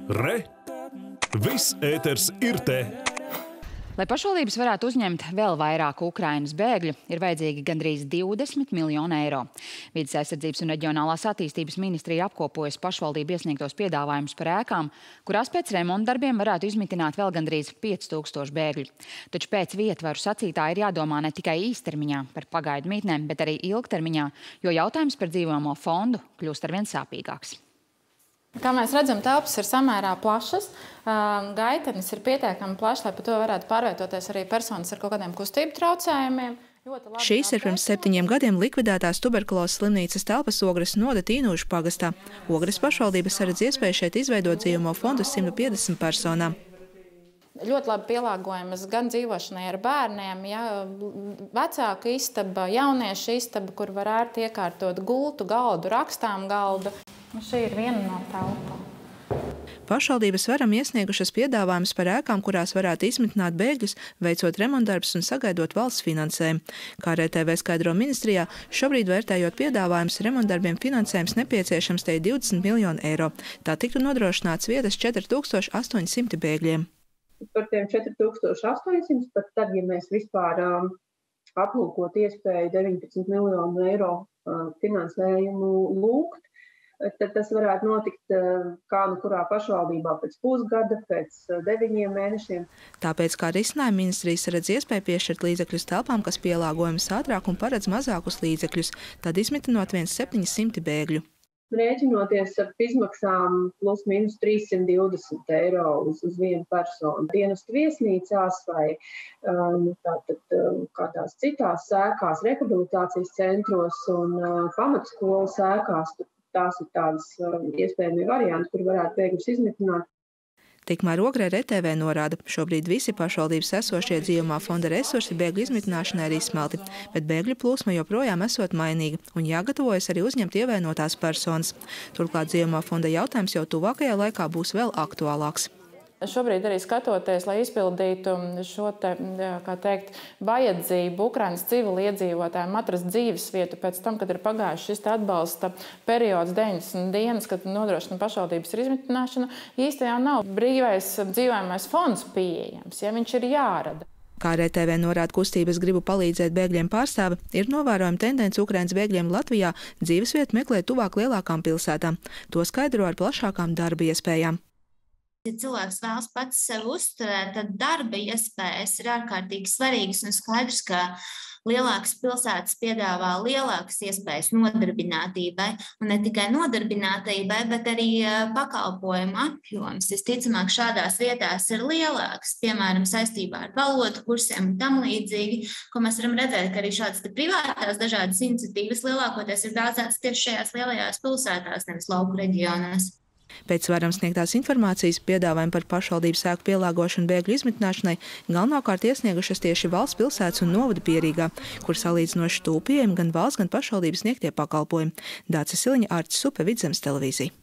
Re! Viss ēters ir te! Lai pašvaldības varētu uzņemt vēl vairāk Ukrainas bēgļu, ir vajadzīgi gandrīz 20 miljoni eiro. Vides aizsardzības un reģionālās attīstības ministrija apkopojas pašvaldību iesniegtos piedāvājumus par ēkām, kurās pēc remonta darbiem varētu izmitināt vēl gandrīz 5000 bēgļu. Taču pēc vietvaru sacītā ir jādomā ne tikai īstermiņā par pagaidu mītnēm, bet arī ilgtermiņā, jo jautājums par dzīvojamo fondu kļūst arvien sāpīgāks. Kā mēs redzam, telpas ir samērā plašas, gaitenis ir pietiekami plašs, lai par to varētu pārvietoties arī personas ar kaut kādiem kustību traucējumiem. Šīs ir pirms 7 gadiem likvidētās tuberkulozes slimnīcas telpas Ogres noda Tīnūžu pagastā. Ogres pašvaldības saredz iespēju šeit izveidot dzīvojamo fondu 150 personām. Ļoti labi pielāgojamas gan dzīvošanai ar bērniem, vecāku istaba, jauniešu istaba, kur var ērti iekārtot gultu, galdu, rakstām galdu. Un šī ir viena no telpām. Pašvaldības varam iesniegušas piedāvājumus par ēkām, kurās varētu izmitināt bēgļus, veicot remontdarbus un sagaidot valsts finansējumu. Kā RTV skaidro ministrijā, šobrīd vērtējot piedāvājumus remontdarbiem finansējums nepieciešams te 20 miljonu eiro. Tā tiktu nodrošināts vietas 4800 bēgļiem. Par tiem 4800, pat tad, ja mēs vispār aplūkot iespēju 19 miljonu eiro finansējumu lūgt, tad tas varētu notikt kā nu kurā pašvaldībā pēc pusgada, pēc 9 mēnešiem. Tāpēc kā risinājumu ministrijas redz iespēju piešķirt līdzekļus telpām, kas pielāgojamas ātrāk un paredz mazākus līdzekļus, tad izmitinot 700 bēgļu. Rēķinoties ar izmaksām plus mīnus 320 eiro uz vienu personu. Dienestu viesnīcās vai kādās citās ēkās, rehabilitācijas centros un pamatskolas ēkās. Tās ir tādas iespējami varianti, kur varētu bēgļus izmitināt. Tikmēr Ogrē RTV norāda, šobrīd visi pašvaldības esošie dzīvojamā fonda resursi bēgļu izmitināšanai ir izsmelti, bet bēgļu plūsma joprojām esot mainīga un jāgatavojas arī uzņemt ievainotās personas. Turklāt dzīvojamā fonda jautājums jau tuvākajā laikā būs vēl aktuālāks. Šobrīd arī skatoties, lai izpildītu šo vajadzību Ukrainas civiliedzīvotājiem atrast dzīves vietu pēc tam, kad ir pagājuši šis atbalsta periods 90 dienas, kad nodrošina pašvaldības ir izmitināšana, īsti jau nav brīvais dzīvojamais fonds pieejams, ja viņš ir jārada. Kā RTV norāda kustības Gribu palīdzēt bēgļiem pārstāve, ir novērojama tendence Ukrainas bēgļiem Latvijā dzīvesvietu meklēt tuvāk lielākām pilsētām. To skaidro ar plašākām darba iespējām. Ja cilvēks vēlas pats sevi uzturēt, tad darba iespējas ir ārkārtīgi svarīgas un skaidrs, ka lielākas pilsētas piedāvā lielākas iespējas nodarbinātībai, un ne tikai nodarbinātībai, bet arī pakalpojumu apjoms. Visticamāk, šādās vietās ir lielāks, piemēram, saistībā ar valodu kursiem un tam līdzīgi, ko mēs varam redzēt, ka arī šādas privātās dažādas iniciatīvas lielākoties ir bāzētas tieši šajās lielajās pilsētās, nevis lauku reģionās. Pēc varam sniegtās informācijas piedāvājumu par pašvaldības ēku pielāgošanu bēgļu izmitināšanai galvenokārt iesniegušas tieši valsts pilsētas un novada Pierīgā, kur salīdzinoši tūp pieejami gan valsts, gan pašvaldības sniegtie pakalpojumi. Dāce Siliņa, Ārtis Supe, Vidzemes televīzija.